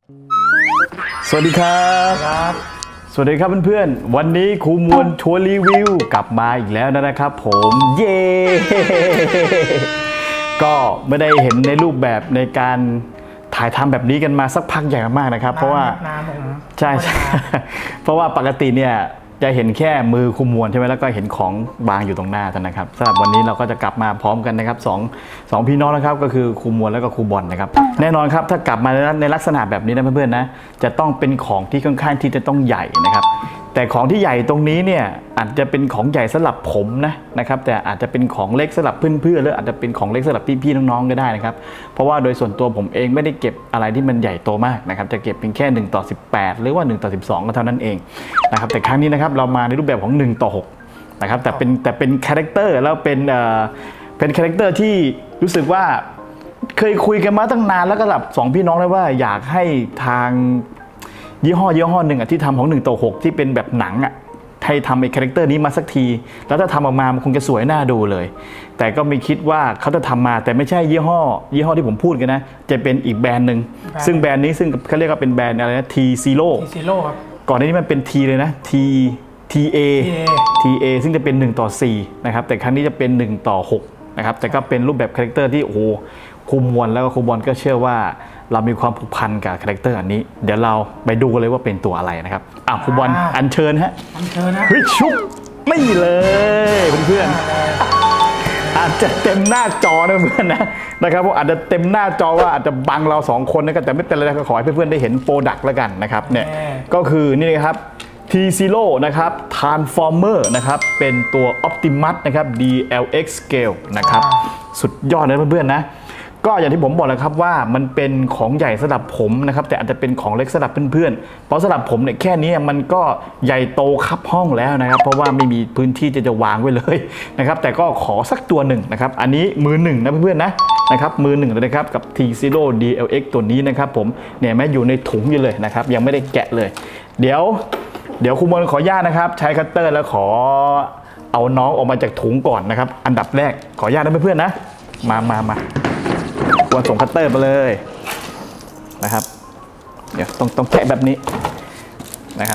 สวัสดีครับสวัสดีครับเพื่อนๆวันนี้ครูมวลชวนรีวิวกลับมาอีกแล้วนะครับผมเย้ก็ไม่ได้เห็นในรูปแบบในการถ่ายทำแบบนี้กันมาสักพักใหญ่มากนะครับเพราะว่าใช่เพราะว่าปกติเนี่ยจะเห็นแค่มือครูมวลใช่ไหมแล้วก็เห็นของวางอยู่ตรงหน้านะครับสำหรับวันนี้เราก็จะกลับมาพร้อมกันนะครับสองพี่น้องนะครับก็คือครูมวลแล้วก็ครูบอลนะครับแน่นอนครับถ้ากลับมาในลักษณะแบบนี้นะเพื่อนๆนะจะต้องเป็นของที่ค่อนข้างที่จะต้องใหญ่นะครับแต่ของที่ใหญ่ตรงนี้เนี่ยอาจจะเป็นของใหญ่สำหรับผมนะครับแต่อาจจะเป็นของเล็กสำหรับเพื่อนๆหรืออาจจะเป็นของเล็กสำหรับพี่ๆน้องๆก็ได้นะครับเพราะว่าโดยส่วนตัวผมเองไม่ได้เก็บอะไรที่มันใหญ่โตมากนะครับจะเก็บเพียงแค่1:18หรือว่า1:12ก็เท่านั้นเองนะครับแต่ครั้งนี้นะครับเรามาในรูปแบบของ1:6นะครับแต่เป็นคาแรคเตอร์แล้วเป็นคาแรคเตอร์ที่รู้สึกว่าเคยคุยกันมาตั้งนานแล้วก็แบบ2พี่น้องเลยว่าอยากให้ทางยี่ห้อหนึ่งที่ทำของ1:6ที่เป็นแบบหนังให้ทำไอ้คาแรคเตอร์นี้มาสักทีแล้วถ้าทำออกมามันคงจะสวยน่าดูเลยแต่ก็ไม่คิดว่าเขาจะทำมาแต่ไม่ใช่ยี่ห้อที่ผมพูดกันนะจะเป็นอีกแบรนด์หนึ่งซึ่งแบรนด์นี้ซึ่งเขาเรียกว่าเป็นแบรนด์อะไรนะ T-Zero ครับก่อนหน้านี้มันเป็น T เลยนะ TA ซึ่งจะเป็น1:4นะครับแต่ครั้งนี้จะเป็น1:6นะครับแต่ก็เป็นรูปแบบคาแรคเตอร์ที่โอ้โหครูมวลแล้วก็ครูบอลก็เชื่อว่าเรามีความผูกพันกับคาแรคเตอร์อันนี้เดี๋ยวเราไปดูกันเลยว่าเป็นตัวอะไรนะครับครูบอลอัญเชิญฮะเฮ้ยชุบไม่เลยเพื่อนๆอาจจะเต็มหน้าจอนะเพื่อนนะครับอาจจะเต็มหน้าจอว่าอาจจะบังเรา2คนนะครับแต่ไม่เป็นไรขอให้เพื่อนๆได้เห็นโปรดักต์แล้วกันนะครับเนี่ยก็คือนี่นะครับ T-Zero นะครับ Transformer นะครับเป็นตัว Optimus นะครับ DLX Scale นะครับสุดยอดเลยเพื่อนๆนะก็อย่างที่ผมบอกแล้วครับว่ามันเป็นของใหญ่สำหรับผมนะครับแต่อาจจะเป็นของเล็กสำหรับเพื่อนๆเพราะสำหรับผมเนี่ยแค่นี้มันก็ใหญ่โตคับห้องแล้วนะครับเพราะว่าไม่มีพื้นที่จะวางไว้เลยนะครับแต่ก็ขอสักตัวหนึ่งนะครับอันนี้มือหนึ่งนะเพื่อนๆนะครับมือหนึ่งเลยนะครับกับ T-Zero DLX ตัวนี้นะครับผมเนี่ยแม้อยู่ในถุงอยู่เลยนะครับยังไม่ได้แกะเลยเดี๋ยวครูมวลขออนุญาตนะครับใช้คัตเตอร์แล้วขอเอาน้องออกมาจากถุงก่อนนะครับอันดับแรกขออนุญาตนะเพื่อนๆนะมาควรส่งคัตเตอร์ไปเลยนะครับเดี๋ยวต้องแกะแบบนี้นะครับ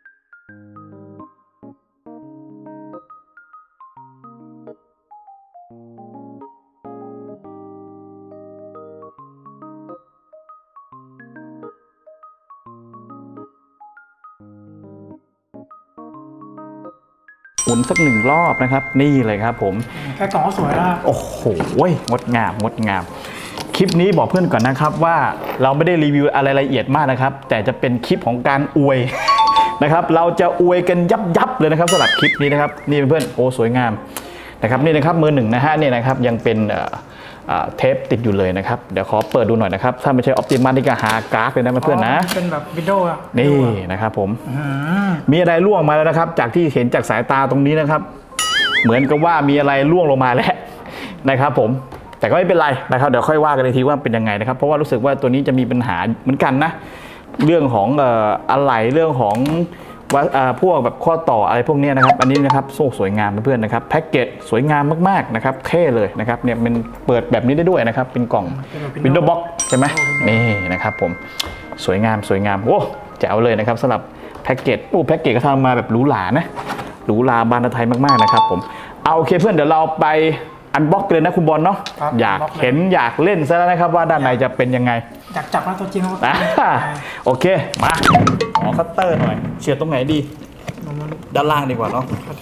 หมุนสัก1 รอบนะครับนี่เลยครับผมแค่กล่องก็สวยแล้วโอ้โหงดงามคลิปนี้บอกเพื่อนก่อนนะครับว่าเราไม่ได้รีวิวอะไรละเอียดมากนะครับแต่จะเป็นคลิปของการอวยนะครับเราจะอวยกันยับเลยนะครับสำหรับคลิปนี้นะครับนี่เพื่อนโอ้สวยงามนะครับนี่นะครับมือหนึ่งนะฮะนี่นะครับยังเป็นเทปติดอยู่เลยนะครับเดี๋ยวขอเปิดดูหน่อยนะครับถ้าไม่ใช่ออปติมัสนี่ก็หากราฟเลยนะเพื่อนๆนะเป็นแบบวิดีโอนี่นะครับผมมีอะไรล่วงมาแล้วนะครับจากที่เห็นจากสายตาตรงนี้นะครับเหมือนกับว่ามีอะไรล่วงลงมาแล้วนะครับผมแต่ก็ไม่เป็นไรนะครับเดี๋ยวค่อยว่ากันอีกทีว่าเป็นยังไงนะครับเพราะว่ารู้สึกว่าตัวนี้จะมีปัญหาเหมือนกันนะเรื่องของอะไหล่เรื่องของพวกแบบข้อต่ออะไรพวกนี้นะครับอันนี้นะครับโซ่สวยงามเพื่อนๆนะครับแพ็กเกจสวยงามมากๆนะครับเท่เลยนะครับเนี่ยมันเปิดแบบนี้ได้ด้วยนะครับเป็นกล่อง Windows Box ใช่ไหมนี่นะครับผมสวยงามโอ้แจ๋วเลยนะครับสำหรับแพ็กเกจแพ็กเกจก็ทำมาแบบหรูหรานะหรูหราบานไทยมากๆนะครับผมเอาโอเคเพื่อนเดี๋ยวเราไปอันบ็อกเลยนะคุณบอลเนาะอยากเห็นอยากเล่นซะแล้วนะครับว่าด้านในจะเป็นยังไงอยากจับแล้วตัวจริงโอเคมาขอคัตเตอร์หน่อยเฉียดตรงไหนดีด้านล่างดีกว่าเนาะ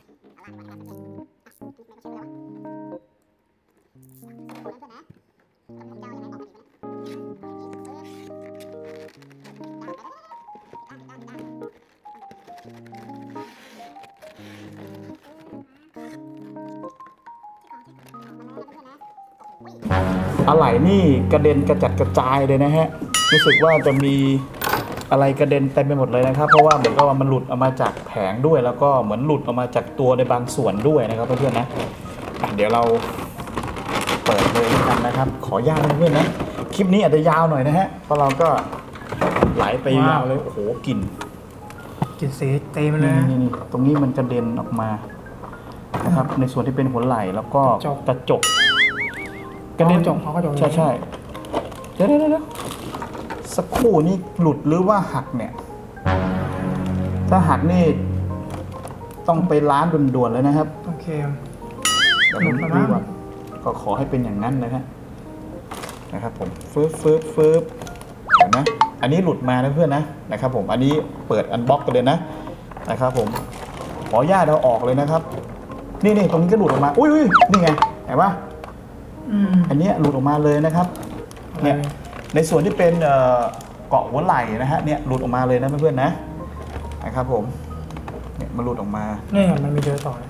อะไหล่นี่กระเด็นกระจัดกระจายเลยนะฮะรู้สึกว่าจะมีอะไรกระเด็นเต็มไปหมดเลยนะครับเพราะว่าเหมือนกับว่ามันหลุดออกมาจากแผงด้วยแล้วก็เหมือนหลุดออกมาจากตัวในบางส่วนด้วยนะครับเพื่อนๆนะเดี๋ยวเราเปิดเลยกันนะครับขอยาวเพื่อนๆนะคลิปนี้อาจจะยาวหน่อยนะฮะเพราะเราก็ไหลไปยาวเลยโอ้โหกลิ่นสีเต็มเลยนี่ตรงนี้มันกระเด็นออกมานะครับในส่วนที่เป็นหัวไหล่แล้วก็กระจกกระเด็นใช่เดี๋ยวสักครู่นี่หลุดหรือว่าหักเนี่ยถ้าหักนี่ต้องไปล้างด่วนๆเลยนะครับโอเคหลุดมาบ้างก็ขอให้เป็นอย่างนั้นนะครับผมฟืบเห็นไหมอันนี้หลุดมานะเพื่อนนะครับผมอันนี้เปิดอันบ็อกกันเลยนะครับผมขออนุญาตเอาออกเลยนะครับนี่ตรงนี้ก็หลุดออกมาอุ้ยนี่ไงเห็นปะอันนี้หลุดออกมาเลยนะครับเนี่ยในส่วนที่เป็นเกาะหัวไหล่นะฮะเนี่ยหลุดออกมาเลยนะเพื่อนๆนะครับผมเนี่ยมันหลุดออกมาเนี่ยมันมีเจอต่อเลย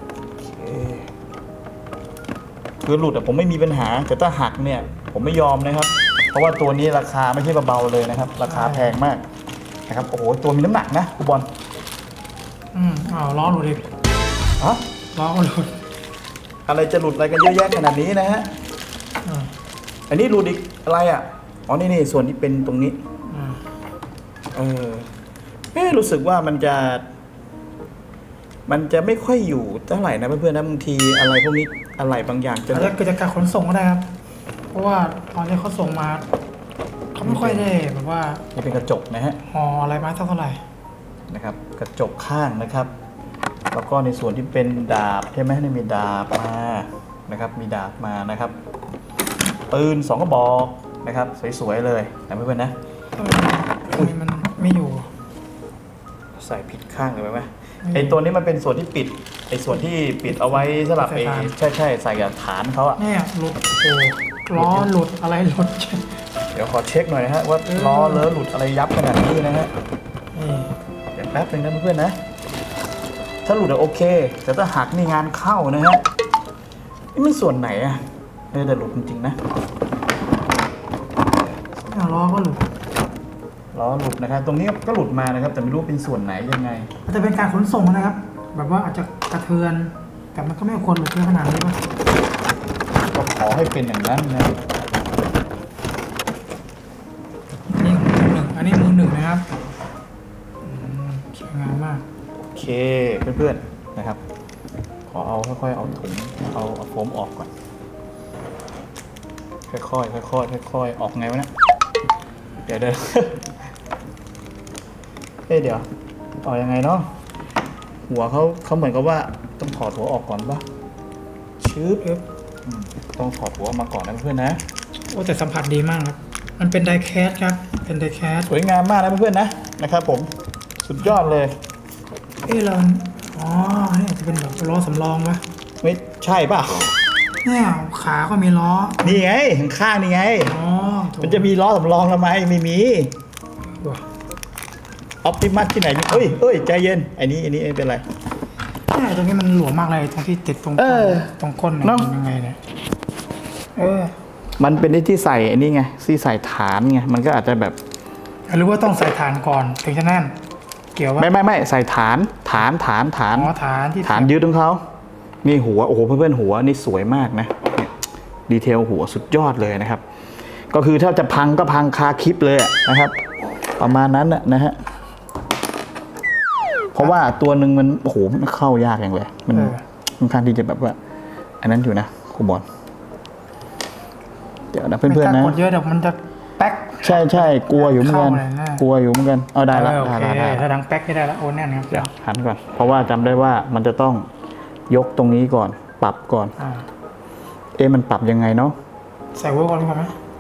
คือหลุดผมไม่มีปัญหาแต่ถ้าหักเนี่ยผมไม่ยอมนะครับเพราะว่าตัวนี้ราคาไม่ใช่เบาๆเลยนะครับราคาแพงมากนะครับโอ้โหตัวมีน้ำหนักนะคุณบอลล้อหลุดอีกล้อหลุดอะไรจะหลุดอะไรกันเยอะแยะขนาดนี้นะฮะอันนี้หลุดอีกอะไรอ่ะอ๋อนี่ส่วนที่เป็นตรงนี้รู้สึกว่ามันจะไม่ค่อยอยู่เท่าไหร่นะเพื่อนๆนะบางทีอะไรพวกนี้อะไรบางอย่างจะเกิดจากการขนส่งก็ได้ครับเพราะว่าตอนที่เขาส่งมาเขาไม่ค่อยได้แบบว่านี่เป็นกระจกนะฮะห่ออะไรมาเท่าไหร่นะครับกระจกข้างนะครับแล้วก็ในส่วนที่เป็นดาบใช่ไหมนี่มีดาบมานะครับมีดาบมานะครับปืน2 กระบอกนะครับสวยๆเลยนะเพื่อนๆนะมันไม่อยู่ใส่ผิดข้างเลยไหมไอตัวนี้มันเป็นส่วนที่ปิดไอส่วนที่ปิดเอาไว้สำหรับไอใช่ใส่กับฐานเขาอะเนี่ยหลุดล้อหลุดอะไรหลุดเดี๋ยวขอเช็คหน่อยนะฮะว่าล้อเลอะหลุดอะไรยับขนาดนี้นะฮะเดี๋ยวแป๊บนึงนะเพื่อนๆนะถ้าหลุดโอเคแต่ถ้าหักนี่งานเข้านะฮะนี่มันส่วนไหนอะแต่หลุดจริงๆนะล้อก็หลุดนะครับตรงนี้ก็หลุดมานะครับแต่ไม่รู้เป็นส่วนไหนยังไงอาจจะเป็นการขนส่งนะครับแบบว่าอาจจะกระเทือนแต่มันก็ไม่ควรหลุดเยอะขนาดนี้ป่ะก็ขอให้เป็นอย่างนั้นนะอันนี้มือหนึ่งนะครับสวยงามมากโอเคเพื่อนๆนะครับขอเอาค่อยๆเอาถุงเอาโฟมออกก่อนค่อยๆออกไงวะเนี่ยเดี๋ยวเดี๋ยวออกยังไงเนาะหัวเขาเหมือนกับว่าต้องถอดหัวออกก่อนป่ะต้องถอดหัวออกมาก่อนนะเพื่อนนะโอ้แต่สัมผัสดีมากครับมันเป็นไดแคสครับเป็นไดแคสสวยงามมากนะเพื่อนๆนะครับผมสุดยอดเลยเรานี่จะเป็นแบบล้อสำรองไหมไม่ใช่ป่ะเนี่ยขาก็มีล้อนี่ไงข้างนี่ไงมันจะมีล้อสำรองทำไมไม่มีออปติมัสที่ไหนเอ้ยใจเย็นอันนี้เป็นไรตรงนี้มันหลวมมากเลยตรงที่ติดตรงก้นยังไงเนี่ยมันเป็นที่ใส่อันนี้ไงที่ใส่ฐานไงมันก็อาจจะแบบหรือว่าต้องใส่ฐานก่อนถึงจะแน่นเกี่ยวว่าไม่ใส่ฐานที่ฐานยืดของเขานี่หัวโอ้โหเพื่อนๆหัวนี่สวยมากนะดีเทลหัวสุดยอดเลยนะครับก็คือถ้าจะพังก็พังคาคลิปเลยนะครับประมาณนั้นนะฮะเพราะว่าตัวหนึ่งมันโอ้โหมันเข้ายากอย่างเลยมันค่อนข้างที่จะแบบว่าอันนั้นอยู่นะครูบอลเดี๋ยวนะเพื่อนๆนะกดเยอะเดี๋ยวมันจะแป๊กใช่กลัวอยู่เหมือนกันเอาได้ละถ้าดังแป๊กไม่ได้ละโอนแน่นครับเดี๋ยวหันก่อนเพราะว่าจำได้ว่ามันจะต้องยกตรงนี้ก่อนปรับก่อนมันปรับยังไงเนาะใส่หัวก่อนดีกว่าไหม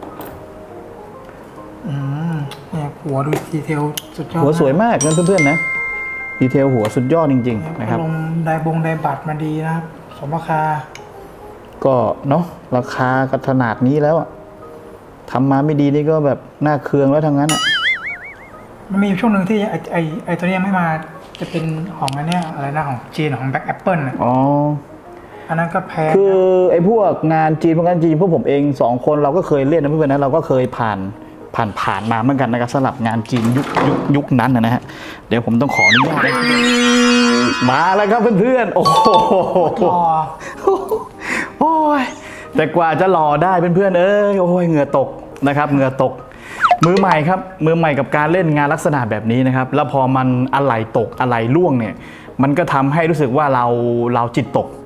เนี่ยหัวดูดีเทลสุดยอดหัวสวยมากนะเพื่อนๆนะดีเทลหัวสุดยอดจริงๆนะครับลงไดบัตรมาดีนะครับสมราคาก็เนาะราคาก็ขนาดนี้แล้วทำมาไม่ดีนี่ก็แบบน่าเคืองแล้วทั้งนั้นมันมีช่วงหนึ่งที่ไอตัวนี้ไม่มาจะเป็นของอันนี้อะไรนะของจีนของแบ็คแอปเปิลอันนั้นก็แพงคือไอพวกงานจีนพวกผมเอง2 คนเราก็เคยเล่นนะเพื่อนๆนะเราก็เคยผ่านมาเหมือนกันนะครับสำหรับงานจีนยุคนั้นนะฮะเดี๋ยวผมต้องขออนุญาตมาแล้วครับเพื่อนๆโอ้โหแต่กว่าจะหล่อได้เพื่อนๆโอ้ยเหงื่อตกนะครับเหงื่อตกมือใหม่ครับมือใหม่กับการเล่นงานลักษณะแบบนี้นะครับแล้วพอมันอะไหล่ตกอะไหล่ร่วงเนี่ยมันก็ทำให้รู้สึกว่าเราจิตตก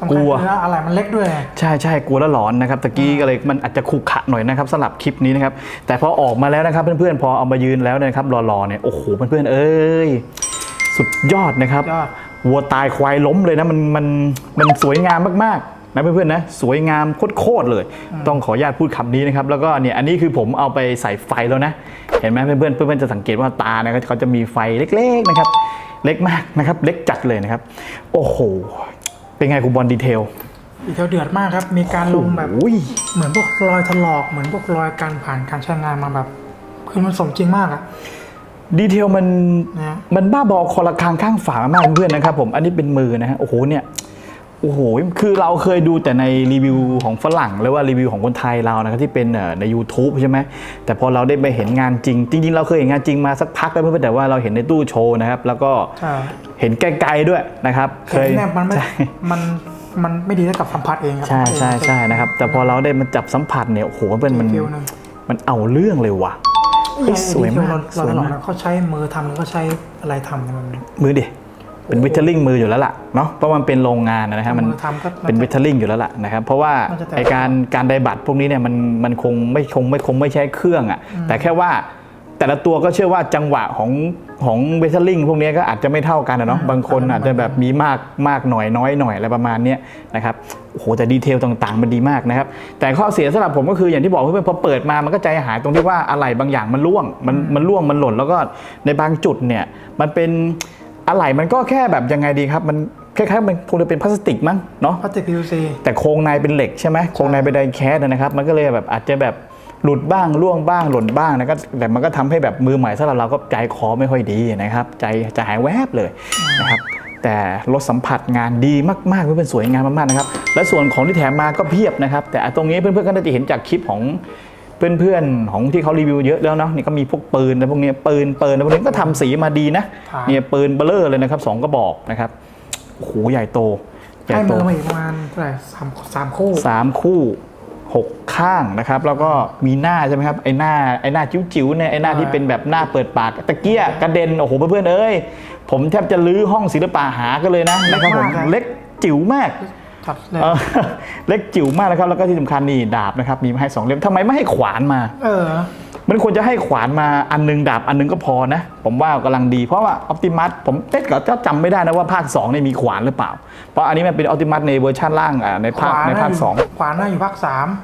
กลัวอะไรมันเล็กด้วยใช่ใช่กลัวแล้วหลอนนะครับตะกี้ก็เลยมันอาจจะขรุขระหน่อยนะครับสำหรับคลิปนี้นะครับแต่พอออกมาแล้วนะครับเพื่อนๆพอเอามายืนแล้วนะครับรอๆเนี่ยโอ้โหเพื่อนๆเอ้ยสุดยอดนะครับวัวตายควายล้มเลยนะมันสวยงามมากๆนะเพื่อนๆนะสวยงามโคตรเลยต้องขออนุญาตพูดคำนี้นะครับแล้วก็เนี่ยอันนี้คือผมเอาไปใส่ไฟแล้วนะเห็นไหมเพื่อนๆจะสังเกตว่าตาเนี่ยเขาจะมีไฟเล็กๆนะครับเล็กมากนะครับเล็กจัดเลยนะครับโอ้โหเป็นไงคุณบอลดีเทลเดือดมากครับมีการลงแบบเหมือนพวกรอยถลอกเหมือนพวกรอยการผ่านการใช้งานมาแบบคือมันสมจริงมากอะดีเทลมันบ้าบอคอละคางข้างฝามากเพื่อนนะครับผมอันนี้เป็นมือนะฮะโอ้โหเนี่ยโอ้โหคือเราเคยดูแต่ในรีวิวของฝรั่งหรือว่ารีวิวของคนไทยเรานะครับที่เป็นใน YouTube ใช่ไหมแต่พอเราได้ไปเห็นงานจริงเราเคยเห็นงานจริงมาสักพักแล้วเพื่อนแต่ว่าเราเห็นในตู้โชว์นะครับแล้วก็เห็นไกลๆด้วยนะครับเคยมันไม่ดีเท่ากับสัมผัสเองครับใช่นะครับแต่พอเราได้มาจับสัมผัสเนี่ยโอ้โหมันเอาเรื่องเลยว่ะสวยมากสวยมากเขาใช้มือทำเขาใช้อะไรทำมันมือดิเป็นวิทเทอร์ลิงมืออยู่แล้วล่ะเนาะเพราะมันเป็นโรงงานนะครับมันเป็นวิทเทอร์ลิงอยู่แล้วล่ะนะครับเพราะว่าไอการไดบัตพวกนี้เนี่ยมันคงไม่ใช้เครื่องอ่ะแต่แค่ว่าแต่ละตัวก็เชื่อว่าจังหวะของวิทเทอร์ลิงพวกนี้ก็อาจจะไม่เท่ากันนะเนาะบางคนอาจจะแบบมีมากหน่อยน้อยหน่อยอะไรประมาณนี้นะครับโอ้โหแต่ดีเทลต่างๆมันดีมากนะครับแต่ข้อเสียสำหรับผมก็คืออย่างที่บอกเพื่อนพอเปิดมามันก็ใจหายตรงที่ว่าอะไรบางอย่างมันร่วงมันหล่นแล้วก็ในบางจุดเนี่ยมันเป็นอะไรมันก็แค่แบบยังไงดีครับมันคล้ายๆมันคงจะเป็นพลาสติกมั้งเนาะพลาสติก PVC แต่โครงในเป็นเหล็กใช่ไหมโครงในเป็นไดแคสนะครับมันก็เลยแบบอาจจะแบบหลุดบ้างร่วงบ้างหล่นบ้างนะครับแต่มันก็ทำให้แบบมือใหม่สำหรับเราก็ใจคอไม่ค่อยดีนะครับใจจะหายแวบเลยนะครับแต่รถสัมผัสงานดีมากๆเพื่อนๆสวยงามมากๆนะครับและส่วนของที่แถมมาก็เพียบนะครับแต่ตรงนี้เพื่อนๆก็น่าจะเห็นจากคลิปของเพื่อนๆของที่เขารีวิวเยอะแล้วเนาะนี่ก็มีพวกปืนและพวกนี้ปืนแล้วพวกนี้ก็ทำสีมาดีนะเนี่ยปืนเบลเลอร์เลยนะครับ2 กระบอกนะครับโอ้โหใหญ่โตให้มือมาอีกประมาณเท่าไหร่3 คู่ 3 คู่6 ข้างนะครับแล้วก็มีหน้าใช่ไหมครับไอ้หน้าจิ๋วๆเนี่ยไอ้หน้าที่เป็นแบบหน้าเปิดปากตะเกียกระเด็นโอ้โหเพื่อนๆเอ้ยผมแทบจะลื้อห้องศิลปะหากันเลยนะครับผมเล็กจิ๋วมากเล็กจิ๋วมากนะครับแล้วก็ที่สำคัญนี่ดาบนะครับมีมาให้2 เล่มทำไมไม่ให้ขวานมามันควรจะให้ขวานมาอันนึงดาบอันนึงก็พอนะผมว่ากำลังดีเพราะว่าออปติมัสผมก็จำไม่ได้นะว่าภาค2เนี่ยมีขวานหรือเปล่าเพราะอันนี้มันเป็นออปติมัสในเวอร์ชันล่างในภาค2 ขวานน่าอยู่ภาค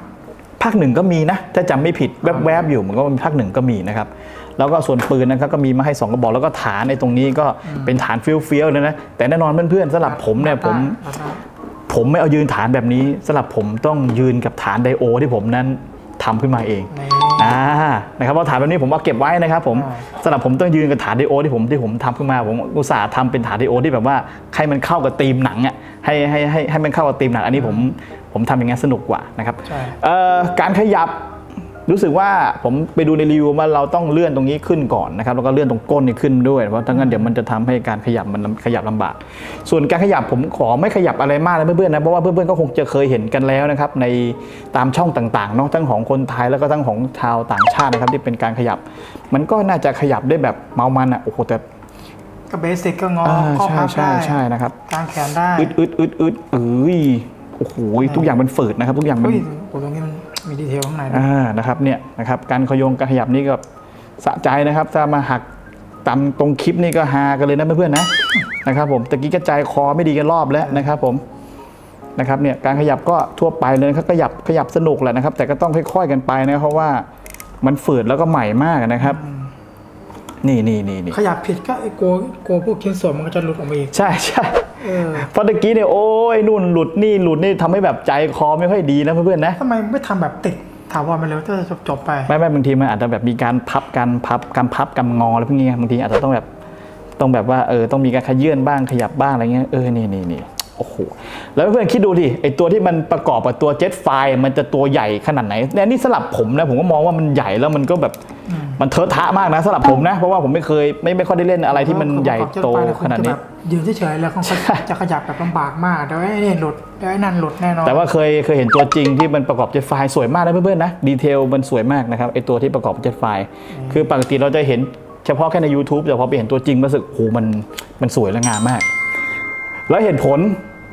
3 ภาค1ก็มีนะถ้าจำไม่ผิดแวบๆอยู่มันก็ภาค1ก็มีนะครับแล้วก็ส่วนปืนนะครับก็มีมาให้2 กระบอกแล้วก็ฐานในตรงนี้ก็เป็นฐานเฟี้ยวๆเลยนะแต่แน่นอนเพื่อนๆสำหรับผมเนี่ยผมไม่เอายืนฐานแบบนี้สำหรับผมต้องยืนกับฐานไดโอที่ผมนั้นทำขึ้นมาเองนะครับเพราะฐานแบบนี้ผมเอาเก็บไว้นะครับผมสำหรับผมต้องยืนกับฐานไดโอที่ผมทำขึ้นมาผมอุตส่าห์ทำเป็นฐานไดโอที่แบบว่าให้มันเข้ากับธีมหนังอ่ะให้มันเข้ากับธีมหนังอันนี้ผมทำอย่างงี้สนุกกว่านะครับการขยับรู้สึกว่าผมไปดูในรีวิวว่าเราต้องเลื่อนตรงนี้ขึ้นก่อนนะครับแล้วก็เลื่อนตรงก้นนี่ขึ้นด้วยเพราะถ้างั้นเดี๋ยวมันจะทำให้การขยับมันขยับลำบากส่วนการขยับผมขอไม่ขยับอะไรมากนะเพื่อนๆนะเพราะว่าเพื่อนๆก็คงจะเคยเห็นกันแล้วนะครับในตามช่องต่างๆเนาะทั้งของคนไทยแล้วก็ทั้งของชาวต่างชาตินะครับที่เป็นการขยับมันก็น่าจะขยับได้แบบเมามันอ่ะโอ้โหแต่ก็เบสิกก็งอข้อพับได้ใช่นะครับกางแขนได้อึดโอ้โหทุกอย่างมันฝืดนะครับทุกอย่างมันตรงนี้มันมีดีเทลข้างในนะครับเนี่ยนะครับการขยับนี่ก็สะใจนะครับถ้ามาหักตามตรงคลิปนี่ก็ฮากันเลยนะเพื่อนๆนะครับผมตะกี้กระจายคอไม่ดีกันรอบแล้วนะครับผมนะครับเนี่ยการขยับก็ทั่วไปเลยครับขยับสนุกแหละนะครับแต่ก็ต้องค่อยๆกันไปนะเพราะว่ามันฝืดแล้วก็ใหม่มากนะครับนี่ขยับผิดก็โกพวกชิ้นส่วนมันก็จะหลุดออกมาอีกใช่เพราะตะกี้เนี่ยโอ้ยนู่นหลุดนี่ทำให้แบบใจคอไม่ค่อยดีนะเพื่อนๆนะทำไมไม่ทำแบบติดถาวรไปเลยจะจบไปไม่บางทีมันอาจจะแบบมีการพับกำงออะไรพวกนี้บางทีอาจจะต้องแบบว่าต้องมีการขยื่นบ้างขยับบ้างอะไรเงี้ยนี่โอ้โหแล้วเพื่อนคิดดูดิไอตัวที่มันประกอบกับตัวเจ็ตไฟมันจะตัวใหญ่ขนาดไหนนี่สลับผมนะผมก็มองว่ามันใหญ่แล้วมันก็แบบมันเทอะทะมากนะสำหรับผมนะเพราะว่าผมไม่ค่อยได้เล่นอะไรที่มันใหญ่โตขนาดนี้ยืนเฉยๆแล้วเขาจะขยับแบบลำบากมากเดี๋ยวไอ้นี่หลุดเดี๋ยวไอ้นั่นหลุดแน่นอนแต่ว่าเคยเห็นตัวจริงที่มันประกอบเจ็ตไฟสวยมากนะเพื่อนๆนะดีเทลมันสวยมากนะครับไอตัวที่ประกอบเจ็ตไฟคือปกติเราจะเห็นเฉพาะแค่ใน YouTube แต่พอไปเห็นตัวจริงรู้สึกโอ้โหมันสวยและงามมากแล้วเหตุผล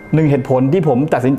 หนึ่งเหตุผลที่ผมตัดสินใจ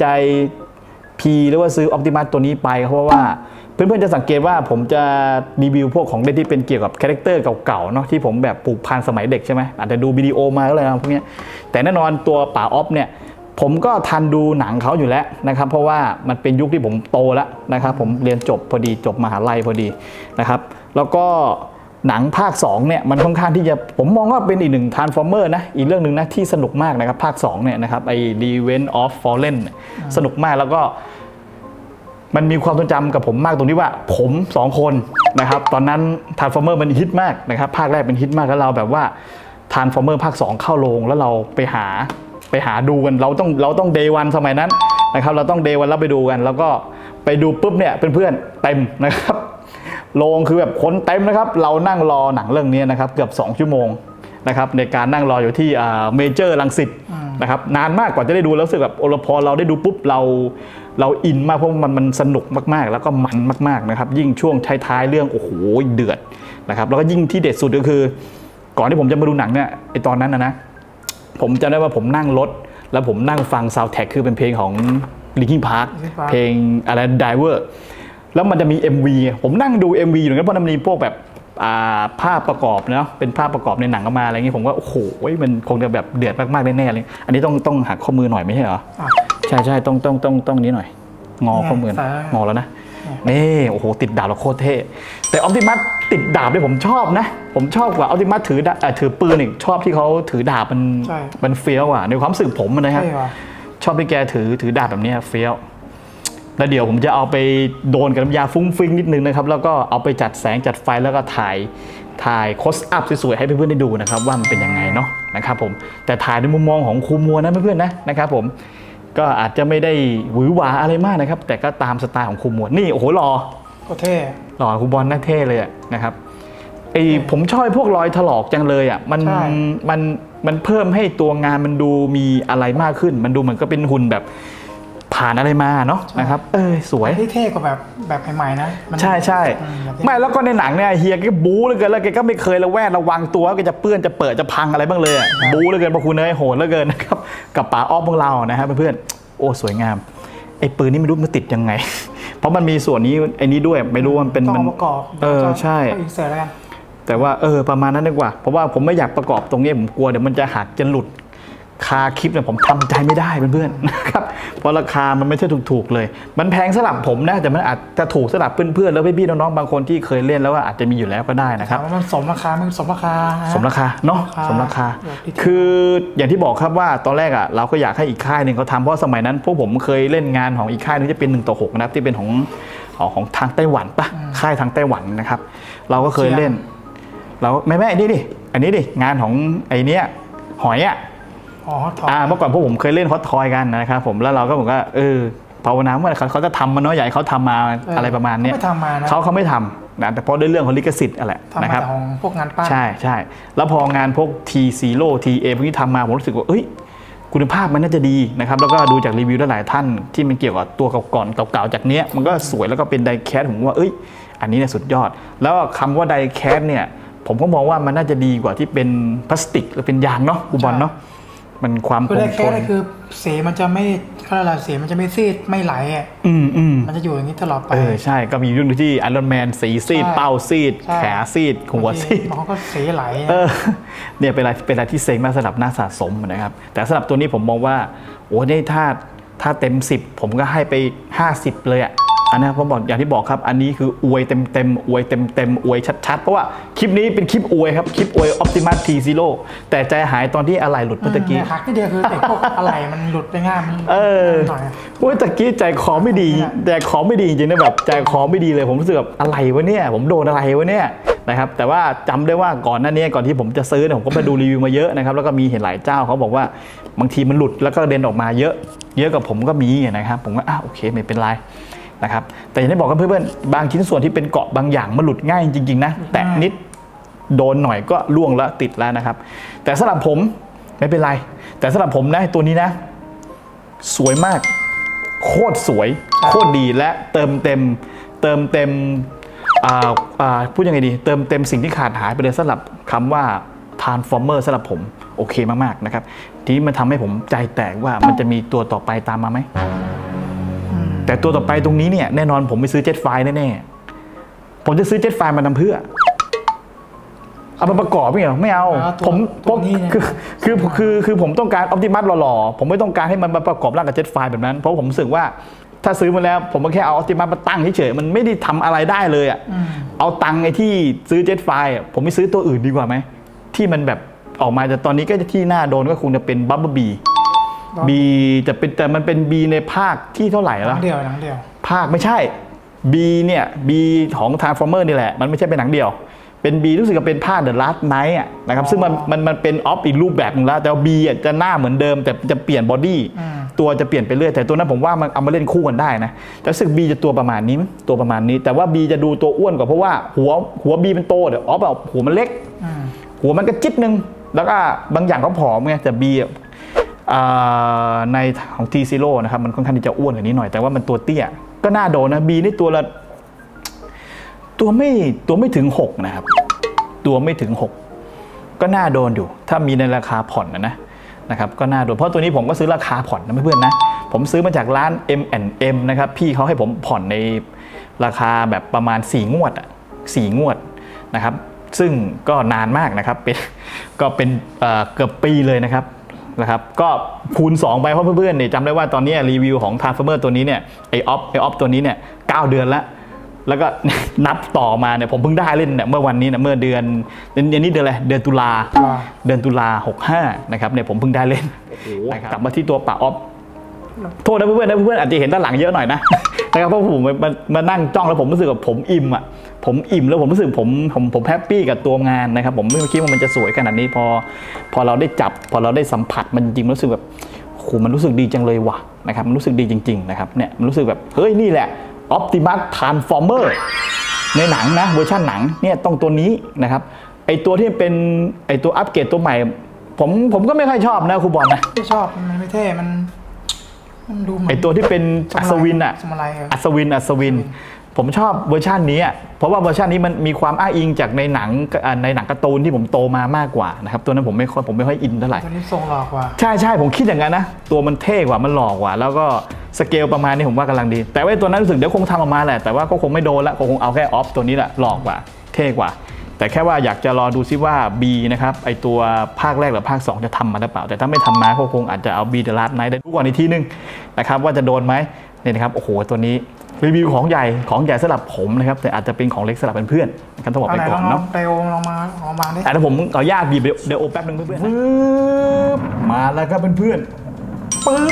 P หรือว่าซื้อ Optimus ตัวนี้ไปเพราะว่าเพื่อนๆจะสังเกตว่าผมจะรีวิวพวกของเล่นที่เป็นเกี่ยวกับคาแรคเตอร์เก่าๆเนาะที่ผมแบบผูกพันสมัยเด็กใช่ไหมอาจจะดูวิดีโอมาอะไรพวกนี้แต่แน่นอนตัวป๋าออฟเนี่ยผมก็ทันดูหนังเขาอยู่แล้วนะครับเพราะว่ามันเป็นยุคที่ผมโตแล้วนะครับผมเรียนจบพอดีจบมหาลัยพอดีนะครับแล้วก็หนังภาค2เนี่ยมันค่อนข้างที่จะผมมองว่าเป็นอีกหนึ่ง Transformer นะอีกเรื่องหนึ่งนะที่สนุกมากนะครับภาค2เนี่ยนะครับไอ้ Revenge of Fallen สนุกมากแล้วก็มันมีความทรงจำกับผมมากตรงที่ว่าผม2คนนะครับตอนนั้น Transformer มันฮิตมากนะครับภาคแรกเป็นฮิตมากแล้วเราแบบว่า Transformer ภาค2เข้าโรงแล้วเราไปหาดูกันเราต้อง Day 1สมัยนั้นนะครับเราต้อง Day 1แล้วไปดูกันแล้วก็ไปดูปุ๊บเนี่ยเพื่อนๆเต็มนะครับโรงคือแบบคนเต็มนะครับเรานั่งรอหนังเรื่องนี้นะครับเกือบ2ชั่วโมงนะครับในการนั่งรออยู่ที่เมเจอร์รังสิตนะครับนานมากกว่าจะได้ดูแล้วรู้สึกแบบพอเราได้ดูปุ๊บเราอินมากเพราะมันสนุกมากๆแล้วก็มันมากๆนะครับยิ่งช่วงท้ายๆเรื่องโอ้โหเดือดนะครับแล้วก็ยิ่งที่เด็ดสุดก็คือก่อนที่ผมจะมาดูหนังเนี่ยไอตอนนั้นนะผมจำได้ว่าผมนั่งรถแล้วผมนั่งฟังซาวด์แทร็กคือเป็นเพลงของ Linkin Park เพลงอะไร Diver แล้วมันจะมี MV ผมนั่งดู MV อยู่นั้นเพราะมันมีพวกแบบภาพประกอบเนาะเป็นภาพประกอบในหนังออกมาอะไรเงี้ยผมก็โอ้โหมันคงจะแบบเดือดมากๆแน่ๆเลยอันนี้ต้องหักข้อมือหน่อยไม่ใช่เหรอใช่ต้องนี้หน่อยงอข้อมืองอแล้วนะนี่โอ้โหติดดาบแล้วโคตรเท่แต่ออปติมัสติดดาบเนี่ยผมชอบนะผมชอบกว่าออปติมัสถือปืนอีกชอบที่เขาถือดาบมันเฟี้ยวอ่ะในความรู้สึกผมนะครับชอบที่แกถือดาบแบบนี้เฟี้ยวแล้วเดี๋ยวผมจะเอาไปโดนกับน้ำยาฟุ้งฟิ้งนิดนึงนะครับแล้วก็เอาไปจัดแสงจัดไฟแล้วก็ถ่ายโคสอัพสวยๆให้เพื่อนๆได้ดูนะครับว่ามันเป็นยังไงเนาะนะครับผมแต่ถ่ายในมุมมองของครูมัวนะเพื่อนๆนะครับผมก็อาจจะไม่ได้หวือหวาอะไรมากนะครับแต่ก็ตามสไตล์ของครูมัวนี่โอ้โหหล่อก็เท่หล่อครูบอลน่าเท่เลยนะครับผมชอบพวกรอยถลอกจังเลยอ่ะมันเพิ่มให้ตัวงานมันดูมีอะไรมากขึ้นมันดูเหมือนก็เป็นหุ่นแบบผ่านอะไรมาเนาะนะครับสวยที่เท่กว่าแบบใหม่ๆนะใช่ไม่แล้วก็ในหนังเนี่ยเฮียแกบู๊เหลือเกินแล้วแกก็ไม่เคยระวังตัวแกจะเปื้อนจะเปิดจะพังอะไรบ้างเลยบู๊เหลือเกินพระคุณเอ้ยโหดเหลือเกินนะครับกับป๋าออฟพวกเรานะครับเพื่อนๆโอ้สวยงามไอ้ปืนนี่ไม่รู้มันติดยังไงเพราะมันมีส่วนนี้ไอ้นี้ด้วยไม่รู้มันเป็นมันประกอบใช่แต่ว่าประมาณนั้นดีกว่าเพราะว่าผมไม่อยากประกอบตรงนี้ผมกลัวเดี๋ยวมันจะหักจะหลุดคาคลิปเนี่ยผมทำใจไม่ได้เพื่อนๆนะครับเพราะราคามันไม่ใช่ถูกๆเลยมันแพงสำหรับผมนะแต่มันอาจจะถูกสำหรับเพื่อนๆแล้วพี่ๆน้องๆบางคนที่เคยเล่นแล้วว่าอาจจะมีอยู่แล้วก็ได้นะครับมันสมราคามันสมราคาเนาะสมราคาคืออย่างที่บอกครับว่าตอนแรกเราก็อยากให้อีกค่ายหนึ่งเขาทำเพราะสมัยนั้นพวกผมเคยเล่นงานของอีกค่ายนึงจะเป็น1:6นะครับที่เป็นของทางไต้หวันปะค่ายทางไต้หวันนะครับเราก็เคยเล่นเราแม่นี่ดิอันนี้ดิงานของไอ้นี้หอยเมื่อก่อนพวกผมเคยเล่นฮอตทอยกันนะครับผมแล้วเราก็บอกว่าภาวนาว่าเขาจะทำมันเนาะใหญ่เขาทำมาอะไรประมาณนี้เขาไม่ทำนะแต่เพราะด้วยเรื่องของลิขสิทธิ์อะไรนะครับของพวกงานปั้นใช่แล้วพองานพวก T0 TA พวกนี้ทำมาผมรู้สึกว่าคุณภาพมันน่าจะดีนะครับแล้วก็ดูจากรีวิวหลายท่านที่มันเกี่ยวกับตัวเก่าๆจากเนี้ยมันก็สวยแล้วก็เป็นไดแคสผมว่าอันนี้เนี่ยสุดยอดแล้วคำว่าไดแคสเนี่ยผมก็มองว่ามันน่าจะดีกว่าที่เป็นพลาสติกหรือเป็นยางเนาะอุบลเนาะมันความคงทนคือสีมันจะไม่สีมันจะไม่ซีดไม่ไหลมันจะอยู่อย่างนี้ตลอดไปใช่ก็มีรุ่นที่ไอรอนแมนสีซีดเป้าซีดแขนซีดหัวซีดมันก็สีไหลเนี่ยเป็นอะไรที่เซ็งมากสำหรับน่าสะสมนะครับแต่สำหรับตัวนี้ผมมองว่าโอ้นี่ถ้าเต็ม10ผมก็ให้ไป50เลยอันนี้ผมบอกอย่างที่บอกครับอันนี้คืออวยเต็มอวยเต็มอวยชัดๆเพราะว่าคลิปนี้เป็นคลิปอวยครับคลิปอวย Optimus T0 แต่ใจหายตอนที่อะไหล่หลุดเมื่อกี้หักนิดเดียวคือไอ้พวกอะไหล่มันหลุดไปง่ายมันโอ้ยตะกี้ใจคอไม่ดีแต่คอไม่ดีจริงๆนะแบบใจคอไม่ดีเลยผมรู้สึกแบบอะไรวะเนี่ยผมโดนอะไรวะเนี่ยนะครับแต่ว่าจำได้ว่าก่อนหน้านี้ก่อนที่ผมจะซื้อผมก็ไปดูรีวิวมาเยอะนะครับแล้วก็มีเห็นหลายเจ้าเขาบอกว่าบางทีมันหลุดแล้วก็เด่นออกมาเยอะกับผมก็มีนะครับผมก็โอเคไม่เป็นไรนะครับแต่อย่างที่บอกกับเพื่อนๆบางชิ้นส่วนที่เป็นเกาะบางอย่างมันหลุดง่ายจริงๆนะแตะนิดโดนหน่อยก็ล่วงแล้วติดแล้วนะครับแต่สำหรับผมไม่เป็นไรแต่สำหรับผมนะตัวนี้นะสวยมากโคตรสวยโคตรดีและเติมเต็มพูดยังไงดีเติมเต็มสิ่งที่ขาดหายไปเลยสำหรับคำว่า Transformer สำหรับผมโอเคมากๆนะครับทีนี้มันทำให้ผมใจแตกว่ามันจะมีตัวต่อไปตามมาไหมแต่ตัวต่อไปตรงนี้เนี่ยแน่นอนผมไม่ซื้อเจ็ตไฟแน่ๆผมจะซื้อเจ็ตไฟมาทำเพื่อเอามาประกอบไม่เอาผมคือผมต้องการออปติมัสหล่อๆผมไม่ต้องการให้มันมาประกอบร่างกับเจ็ตไฟแบบนั้นเพราะผมรู้สึกว่าถ้าซื้อมาแล้วผมก็แค่เอาออปติมัสมาตั้งเฉยๆมันไม่ได้ทำอะไรได้เลยอ่ะเอาตังค์ไอ้ที่ซื้อเจ็ตไฟผมไม่ซื้อตัวอื่นดีกว่าไหมที่มันแบบออกมาแต่ตอนนี้ก็ที่หน้าโดนก็คงจะเป็นบับเบิ้ลบีจะเป็นแต่มันเป็นบีในภาคที่เท่าไหร่แล้วหนังเดียวภาคไม่ใช่บีเนี่ยบีของ Transformer นี่แหละมันไม่ใช่เป็นหนังเดียวเป็นบีรู้สึกว่าเป็นภาค The Last Night อ่ะนะครับซึ่งมันเป็นออฟอีกรูปแบบนึงแล้วแต่บีจะหน้าเหมือนเดิมแต่จะเปลี่ยนบอดี้ตัวจะเปลี่ยนไปเรื่อยแต่ตัวนั้นผมว่ามันเอามาเล่นคู่กันได้นะแต่รู้สึกบีจะตัวประมาณนี้ตัวประมาณนี้แต่ว่าบีจะดูตัวอ้วนกว่าเพราะว่าหัวบีมันโตเดี๋ยวออฟแบบหัวมันเล็กหัวมันก็จิ๊ดนึงแล้วก็บางอย่างเขาผอมไงแต่บีในของทีซีโร่นะครับมันค่อนข้างที่จะอ้วนกว่านี้หน่อยแต่ว่ามันตัวเตี้ยก็น่าโดนนะบีนี่ตัวไม่ถึง6นะครับตัวไม่ถึง6ก็น่าโดนอยู่ถ้ามีในราคาผ่อนนะครับก็น่าโดนเพราะตัวนี้ผมก็ซื้อราคาผ่อนนะเพื่อนๆนะผมซื้อมาจากร้าน M&M นะครับพี่เขาให้ผมผ่อนในราคาแบบประมาณ4 งวด4 งวดนะครับซึ่งก็นานมากนะครับก็เป็นเกือบปีเลยนะครับก็คูณ2ไปเพราะเพื่อนๆเนี่ยจำได้ว่าตอนนี้รีวิวของ Transformer ตัวนี้เนี่ยไอออฟตัวนี้เนี่ย9 เดือนแล้วก็นับต่อมาเนี่ยผมเพิ่งได้เล่นเนี่ยเมื่อวันนี้นะเมื่อเดือนนี้เดือนอะไรเดือนตุลา65นะครับเนี่ยผมเพิ่งได้เล่นกลับมาที่ตัวป่าออฟโทษนะเพื่อนอาจจะเห็นด้านหลังเยอะหน่อยนะครับเพราะผมมานั่งจ้องแล้วผมรู้สึกว่าผมอิ่มแล้วผมรู้สึกผมแฮปปี้กับตัวงานนะครับผมไม่คิดว่ามันจะสวยขนาดนี้พอเราได้จับพอเราได้สัมผัสมันจริงรู้สึกแบบโหมันรู้สึกดีจังเลยว่ะนะครับมันรู้สึกดีจริงๆนะครับเนี่ยมันรู้สึกแบบเฮ้ยนี่แหละOptimus Transformer ในหนังนะเวอร์ชันหนังเนี่ยต้องตัวนี้นะครับไอตัวที่เป็นไอตัวอัปเกรดตัวใหม่ผมก็ไม่ค่อยชอบนะครูบอลนะไม่ชอบมันไม่เท่มันดูไอตัวที่เป็นอัศวินอะอัศวินผมชอบเวอร์ชันนี้เพราะว่าเวอร์ชันนี้มันมีความอ้างอิงจากในหนังการ์ตูนที่ผมโตมามากกว่านะครับตัวนั้นผมไม่ค่อยอินเท่าไหร่ตัวนี้ทรงหล่อกว่าใช่ผมคิดอย่างนั้นนะตัวมันเท่กว่ามันหล่อกว่าแล้วก็สเกลประมาณนี้ผมว่ากำลังดีแต่ว่าตัวนั้นรู้สึกเดี๋ยวคงทำออกมาแหละแต่ว่าก็คงไม่โดนละคงเอาแค่ออฟตัวนี้แหละหล่อกว่าเท่กว่าแต่แค่ว่าอยากจะรอดูซิว่า B นะครับไอตัวภาคแรกหรือภาค2จะทำมาหรือเปล่าแต่ถ้าไม่ทำมาก็คงอาจจะเอา B The Last Night ได้ดูก่อนอีกทีนึงนะครับว่าจะโดนไหมนี่นะครับโอ้โหตัวนี้รีวิวของใหญ่สำหรับผมนะครับแต่อาจจะเป็นของเล็กสำหรับเพื่อนๆกันต้องบอกไปก่อนเนาะไดโอลองมาดิแต่ผมขออนุญาตบีบเดี๋ยวโอแป๊บนึงเพื่อนๆมาแล้วครับเพื่อนๆปึ๊บ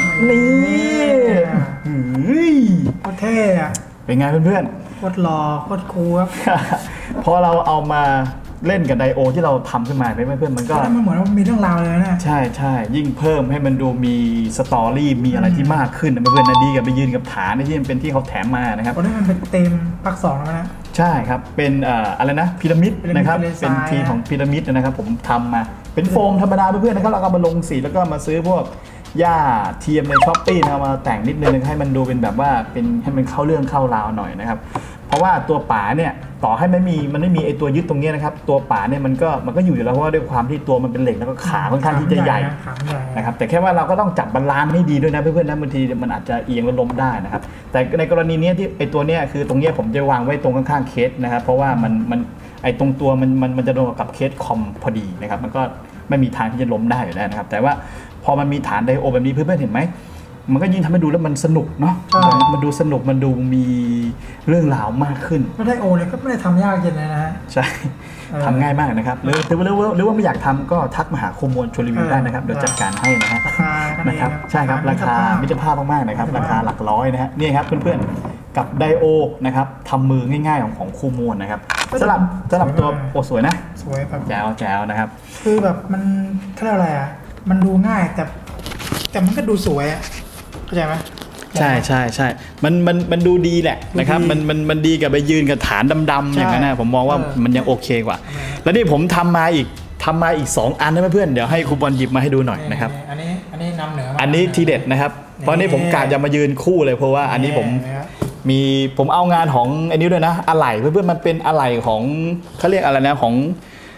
นี่โคตรเท่อะเป็นไงเพื่อนๆโคตรหล่อโคตรคูลครับพอเราเอามาเล่นกับไดโอที่เราทำขึ้นมาเพื่อนๆมันก็เหมือนว่ามีเรื่องราวเลยนะใช่ยิ่งเพิ่มให้มันดูมีสตอรี่มีอะไรที่มากขึ้นนะเพื่อนๆนะดีกับไปยืนกับฐานที่มันเป็นที่เขาแถมมานะครับตอนนี้มันเป็นเต็มภาค2แล้วนะใช่ครับเป็นอะไรนะพีระมิดนะครับเป็นทีของพีระมิดนะครับผมทำมาเป็นโฟมธรรมดาเพื่อนๆนะครับเราก็มาลงสีแล้วก็มาซื้อพวกหญ้าเทียมในช้อปปี้นะมาแต่งนิดนึงให้มันดูเป็นแบบว่าเป็นให้มันเข้าเรื่องเข้าราวหน่อยนะครับเพราะว่าตัวป่าเนี่ยต่อให้มันไม่มีไอตัวยึดตรงนี้นะครับตัวป่าเนี่ยมันก็อยู่แล้วเพราะว่าด้วยความที่ตัวมันเป็นเหล็กแล้วก็ขาค่อนข้างที่จะใหญ่นะครับแต่แค่ว่าเราก็ต้องจับบาลานซ์ให้ดีด้วยนะเพื่อนๆนะบางทีมันอาจจะเอียงแล้วล้มได้นะครับแต่ในกรณีนี้ที่ไอตัวเนี้ยคือตรงนี้ผมจะวางไว้ตรงข้างๆเคสนะครับเพราะว่ามันไอตรงตัวมันจะโดนกับเคสคอมพอดีนะครับมันก็ไม่มีทางที่จะล้มได้อยู่แล้วนะครับแต่ว่าพอมันมีฐานไดโอแบบนี้เพื่อนๆเห็นไหมมันก็ยิ่งทำให้ดูแล้วมันสนุกเนาะมันดูสนุกมันดูมีเรื่องราวมากขึ้นไดโอเนี่ยก็ไม่ได้ทำยากเย็นเลยนะใช่ทำง่ายมากนะครับหรือว่าไม่อยากทำก็ทักมาหาครูมวลชวนรีวิวได้นะครับเดี๋ยวจัดการให้นะครับใช่ครับราคามิตรภาพมากๆนะครับราคาหลักร้อยนะฮะนี่ครับเพื่อนๆกับไดโอนะครับทำมือง่ายๆของครูมวลนะครับสำหรับตัวโอสวยนะสวยแบบแจ๋วนะครับคือแบบมันเขาเรียกอะไรอ่ะมันดูง่ายแต่มันก็ดูสวยอ่ะเข้าใจไหมใช่มันดูดีแหละนะครับมันดีกับไปยืนกับฐานดำๆอย่างนั้นนะผมมองว่ามันยังโอเคกว่าแล้วนี่ผมทำมาอีก2 อันนะเพื่อนเดี๋ยวให้ครูบอลหยิบมาให้ดูหน่อยนะครับอันนี้นำเหนืออันนี้ทีเด็ดนะครับเพราะนี่ผมกะจะมายืนคู่เลยเพราะว่าอันนี้ผมเอางานของอันนี้ด้วยนะอะไหล่เพื่อนมันเป็นอะไหล่ของเขาเรียกอะไรนะของ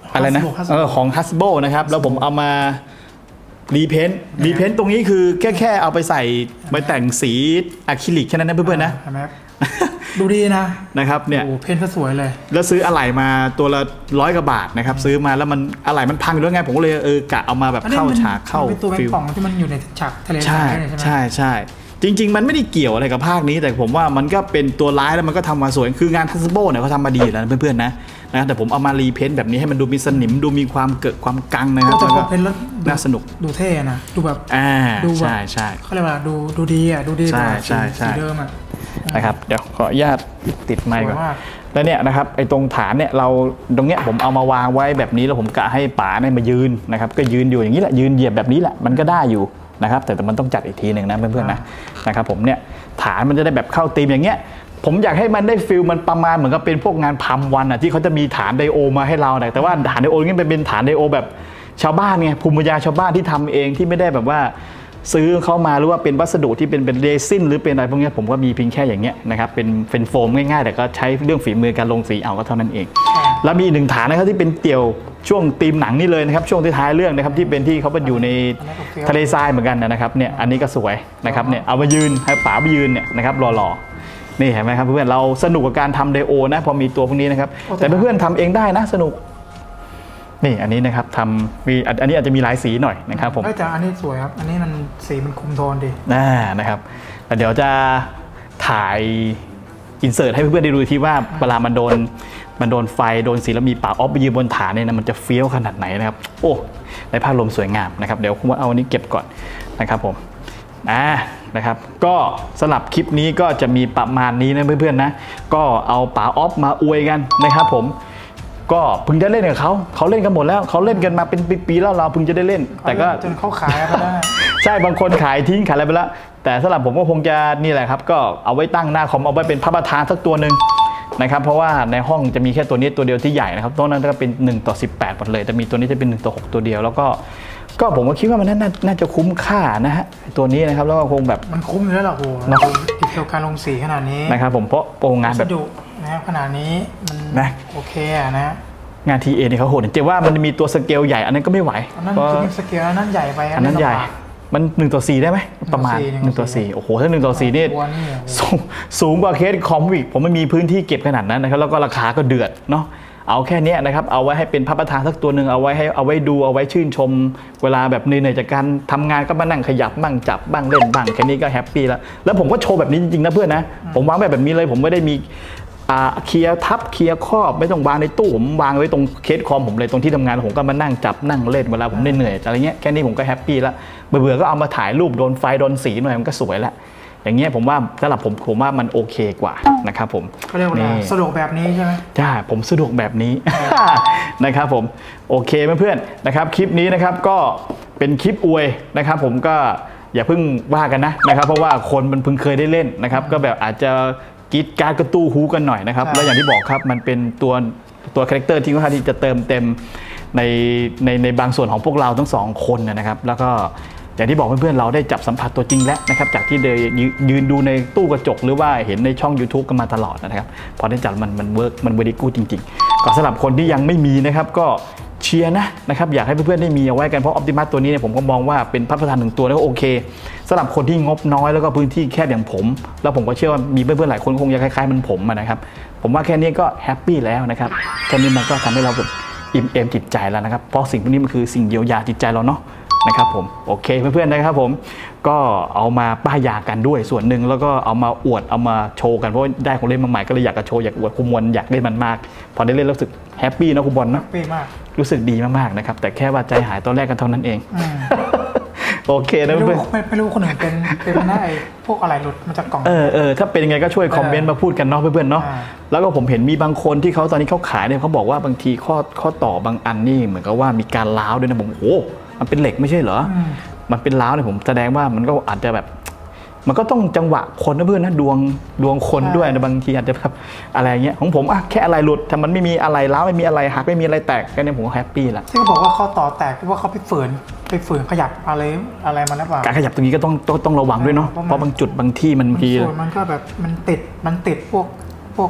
อะไรนะของ Hasbro นะครับแล้วผมเอามารีเพนต์ตรงนี้คือแค่เอาไปใส่ไปแต่งสีอะคริลิกแค่นั้นนะเพื่อนๆนะดูดีนะครับเนี่ยเพ้นท์สวยเลยแล้วซื้ออะไหล่มาตัวละ100 กว่าบาทนะครับซื้อมาแล้วมันอะไหล่มันพังอยู่แล้วไงผมก็เลยกะเอามาแบบเข้าฉากเข้าฟิลที่มันอยู่ในฉากทะเลทรายใช่จริงๆมันไม่ได้เกี่ยวอะไรกับภาคนี้แต่ผมว่ามันก็เป็นตัวร้ายแล้วมันก็ทำมาสวยคืองาน Hasbro เนี่ยเขาทำมาดีแล้วเพื่อนๆนะแต่ผมเอามารีเพนต์แบบนี้ให้มันดูมีสนิมดูมีความเกิดความกังนะครับแล้วก็เป็นน่าสนุกดูเท่นะดูแบบดูแบบใช่เขาเรียกว่าดูดีดูดีกว่าสีเดิมนะครับเดี๋ยวขออนุญาตติดไมค์ก่อนแล้วเนี่ยนะครับไอ้ตรงฐานเนี่ยเราตรงเนี้ยผมเอามาวางไว้แบบนี้แล้วผมกะให้ป๋าเนี่ยมายืนนะครับก็ยืนอยู่อย่างนี้แหละยืนเหยียบแบบนี้แหละมันก็ได้อยู่นะครับแต่มันต้องจัดอีกทีหนึ่งนะเพื่อนๆนะครับผมเนี่ยฐานมันจะได้แบบเข้าธีมอย่างเงี้ยผมอยากให้มันได้ฟิลมันประมาณเหมือนกับเป็นพวกงานพัมวันที่เขาจะมีฐานไดโอมาให้เราแต่ว่าฐานไดโอนี่เป็นฐานไดโอแบบชาวบ้านไงภูมิปัญญาชาวบ้านที่ทำเองที่ไม่ได้แบบว่าซื้อเข้ามาหรือว่าเป็นวัสดุที่เป็นเรซินหรือเป็นอะไรพวกนี้ผมก็มีเพียงแค่อย่างเงี้ยนะครับเป็นโฟมง่ายๆแต่ก็ใช้เรื่องฝีมือการลงสีเอาก็เท่านั้นเองแล้วมีหนึ่งฐานนะครับที่เป็นเตี่ยวช่วงธีมหนังนี่เลยนะครับช่วงท้ายเรื่องนะครับที่เป็นที่เขาไปอยู่ในทะเลทรายเหมือนกันนะครับเนี่ยอันนี้ก็สวยนะครับเนี่ยเอามายืนให้ป๋าไปยืนเนี่ยนะครับหล่อๆนี่เห็นไหมครับเพื่อนเราสนุกกับการทำไดโอนะพอมีตัวพวกนี้นะครับแต่เพื่อนๆทำเองได้นะสนุกนี่อันนี้นะครับทำมีอันนี้อาจจะมีหลายสีหน่อยนะครับผมแต่อันนี้สวยครับอันนี้มันสีมันคุมโทนดีนะครับเดี๋ยวจะถ่ายอินเสิร์ตให้เพื่อนๆได้ดูที่ว่าเวลามันโดนไฟโดนสีแล้วมีป่าออฟไปยืนบนฐานเนี่ยนะมันจะเฟี้ยวขนาดไหนนะครับโอ้ในภาพรวมสวยงามนะครับเดี๋ยวผมเอาอันนี้เก็บก่อนนะครับผมนะครับก็สำหรับคลิปนี้ก็จะมีประมาณนี้นะเพื่อนๆนะก็เอาป่าออฟมาอวยกันนะครับผมก็เพิ่งจะเล่นกับเขาเล่นกันหมดแล้วเขาเล่นกันมาเป็นปีๆแล้วเราเพิ่งจะได้เล่นแต่ก็จนเขาขายไปแล้วใช่บางคนขายทิ้งขายอะไรไปแล้วแต่สำหรับผมก็คงจะนี่แหละครับก็เอาไว้ตั้งหน้าคอมเอาไว้เป็นพระประธานสักตัวหนึ่งนะครับเพราะว่าในห้องจะมีแค่ตัวนี้ตัวเดียวที่ใหญ่นะครับตัวนั้นก็เป็น1:18หมดเลยแต่มีตัวนี้จะเป็น1:6ตัวเดียวแล้วก็ผมก็คิดว่ามันน่าจะคุ้มค่านะฮะตัวนี้นะครับแล้วก็คงแบบมันคุ้มอยู่แล้วหรอโหติดเกี่ยวกับการลงสีขนาดนี้นะครับผมเพราะโปรงงานแบบนะครับขนาดนี้มันโอเคนะงานทีเอเนี่ยเขาโหดเจ๊ว่ามันมีตัวสเกลใหญ่อันนั้นก็ไม่ไหวอันนั้นสเกลนั้นใหญ่ไปอันนั้นใหญ่มัน1:4ได้ไหมประมาณ1:4โอ้โหถ้า1:4นี่สูงกว่าเคสคอมวิกผมไม่มีพื้นที่เก็บขนาดนั้นนะครับแล้วก็ราคาก็เดือดเนาะเอาแค่นี้นะครับเอาไว้ให้เป็นพระประธานสักตัวหนึ่งเอาไว้ดูเอาไว้ชื่นชมเวลาแบบเหนื่อยจากการทำงานก็มานั่งขยับบ้างจับบ้างเล่นบ้างแค่นี้ก็แฮปปี้แล้วผมก็โชว์แบบนี้จริงๆนะเพื่อนนะผมวางแบบนี้เลยผมไม่ได้มีเคลียร์ทับเคลียร์ครอบไม่ต้องวางในตู้ผมวางไว้ตรงเคสคอมผมเลยตรงที่ทำงานผมก็มานั่งจับนั่งเล่นเวลาผมเหนื่อยอะไรเงี้ยแค่นี้ผมก็แฮปปี้แล้วเบื่อก็เอามาถ่ายรูปโดนไฟโดนสีหน่อยมันก็สวยแล้วอย่างเงี้ยผมว่าสำหรับผมว่ามันโอเคกว่านะครับผมเขาเรียกว่าสะดวกแบบนี้ใช่ไหมใช่ผมสะดวกแบบนี้ นะครับผมโอเคเพื่อนๆนะครับคลิปนี้นะครับก็เป็นคลิปอวยนะครับผมก็อย่าเพิ่งว่ากันนะครับเพราะว่าคนมันเพิ่งเคยได้เล่นนะครับก็แบบอาจจะกีดการกระตู้หูกันหน่อยนะครับแล้วอย่างที่บอกครับมันเป็นตัวคาแรคเตอร์ที่ค่อนข้างที่จะเติมเต็มในบางส่วนของพวกเราทั้ง2คนนะครับแล้วก็อย่างที่บอกเพื่อนๆเราได้จับสัมผัสตัวจริงแล้วนะครับจากที่เดินยืนดูในตู้กระจกหรือว่าเห็นในช่อง YouTube กันมาตลอดนะครับพอได้จับมันเวิร์กมันเวอร์ดิกูจริงๆก็สำหรับคนที่ยังไม่มีนะครับก็เชียร์นะครับอยากให้เพื่อนๆได้มีเอาไว้กันเพราะออปติมัสตัวนี้เนี่ยผมก็มองว่าเป็นพระประธาน1ตัวแล้วก็โอเคสำหรับคนที่งบน้อยแล้วก็พื้นที่แคบอย่างผมแล้วผมก็เชื่อว่ามีเพื่อนๆหลายคนคงจะคล้ายๆมันผมนะครับผมว่าแค่นี้ก็แฮปปี้แล้วนะครับแค่นี้มันก็ทำให้เราแบบอิ่มเอมจิตใจแล้วนะครับเพราะสิ่งพวกนี้มันคือสิ่งเยียวยาจิตใจเราเนาะนะครับผมโอเคเพื่อนๆนะครับผมก็เอามาป้ายยากันด้วยส่วนหนึ่งแล้วก็เอามาอวดเอามาโชว์กันเพราะได้ของเล่นมาใหม่ก็เลยอยากจะโชว์อยากอวดคุมวันอยากเล่นมันมากพอได้เล่นรู้สึกแฮปปี้นะคุณบอลนะแฮปปี้มากรู้สึกดีมากๆนะครับแต่แค่ว่าใจหายตอนแรกกันเท่านั้นเองโอเคนะเพื่อนไม่รู้คนอื่นเป็นหน้าไอ้พวกอะไรหลุดมาจากกล่องถ้าเป็นยังไงก็ช่วยคอมเมนต์มาพูดกันเนาะเพื่อนๆเนาะแล้วก็ผมเห็นมีบางคนที่เขาตอนนี้เขาขายเนี่ยเขาบอกว่าบางทีข้อต่อบางอันนี่เหมือนกับว่ามีการล้าวด้วยนะผมโอ้มันเป็นเหล็กไม่ใช่เหรอมันเป็นล้าวเนี่ยผมแสดงว่ามันก็อาจจะแบบมันก็ต้องจังหวะคนนะเพื่อนนะดวงคนด้วยนะบางทีอาจจะแบบอะไรเงี้ยของผมแค่อะไรหลุดถ้ามันไม่มีอะไรล้าวไม่มีอะไรหักไม่มีอะไรแตกแค่นี้ผมก็แฮปปี้ละที่เขาบอกว่าข้อต่อแตกเพราะว่าเขาไปฝืนขยับอะไรมาแล้วเปล่าการขยับตรงนี้ก็ต้องระวังด้วยเนาะเพราะบางจุดบางที่มันก็แบบมันติดพวก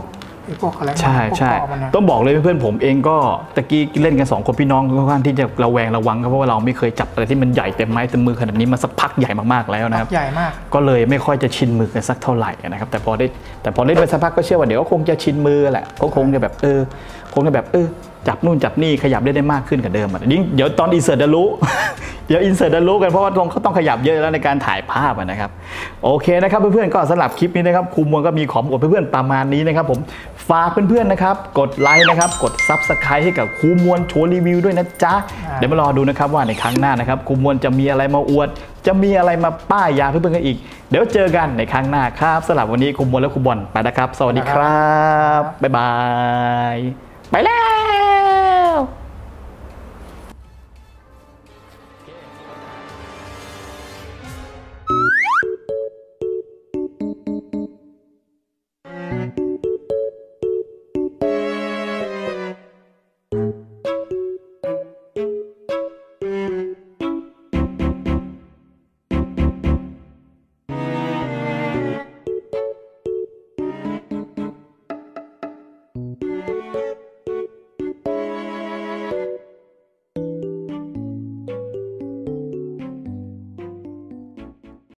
พวกอะไรใช่ใช่ต้องบอกเลยเพื่อนผมเองก็ตะกี้เล่นกัน2 คนพี่น้องค่อนข้างที่จะระแวงระวังครับเพราะว่าเราไม่เคยจับอะไรที่มันใหญ่เต็มไม้เต็มมือขนาดนี้มาสักพักใหญ่มากๆแล้วนะครับใหญ่มากก็เลยไม่ค่อยจะชินมือกันสักเท่าไหร่นะครับแต่พอเล่นไปสักพักก็เชื่อว่าเดี๋ยวก็คงจะชินมือแหละก็คงจะแบบจับนู่นจับนี่ขยับได้มากขึ้นกว่าเดิมเดี๋ยวตอนอินเสิร์ตจะรู้ เดี๋ยวอินเสิร์ตจะรู้กันเพราะว่าเขาต้องขยับเยอะแล้วในการถ่ายภาพนะครับโอเคนะครับเพื่อนๆก็สำหรับคลิปนี้นะครับครูมวลก็มีของอวดเพื่อนๆประมาณนี้นะครับผมฝากเพื่อนๆนะครับกดไลค์นะครับกด Subscribe ให้กับครูมวลโชว์รีวิวด้วยนะจ๊ะเดี๋ยวมารอดูนะครับว่าในครั้งหน้านะครับครูมวลจะมีอะไรมาอวดจะมีอะไรมาป้ายยาเพื่อนๆกันอีกเดี๋ยวเจอกันในครั้งหน้าครับสำหรับวันนี้ครูมวลและครูบอลไปนะครับสวัสดีครับบ๊ายบายไปแล้ว